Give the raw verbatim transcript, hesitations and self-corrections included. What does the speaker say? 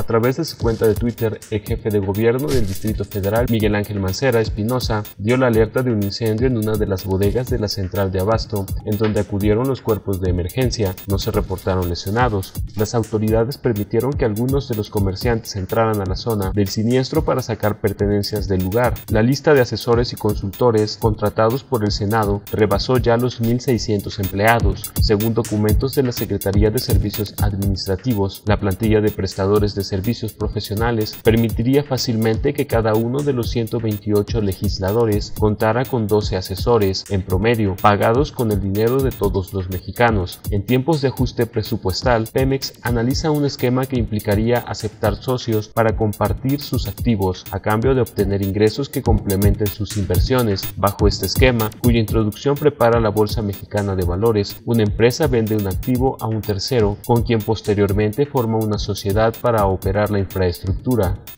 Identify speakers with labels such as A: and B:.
A: través de su cuenta de Twitter, el jefe de gobierno del Distrito Federal, Miguel Ángel Mancera Espinosa, dio la alerta de un incendio en una de las bodegas de la central de abasto, en donde acudieron los cuerpos de emergencia. No se reportaron lesionados. Las autoridades permitieron que algunos de los comerciantes entraran a la zona del siniestro para sacar pertenencias del lugar. La lista de asesores y consultores contratados por el Senado rebasó ya los mil seiscientos empleados. Según documentos de la Secretaría de Servicios Administrativos, la plantilla de prestadores de servicios profesionales permitiría fácilmente que cada uno de los ciento veintiocho legisladores contara con doce asesores, en promedio, pagados con el dinero de todos los mexicanos. En tiempos de ajuste presupuestal, Pemex analiza un esquema que implicaría aceptar socios para compartir sus activos a cambio de obtener ingresos que complementen sus inversiones. Bajo este esquema, cuya introducción prepara la Bolsa Mexicana de Valores, una empresa vende un activo a un tercero, con quien posteriormente forma una sociedad para operar la infraestructura.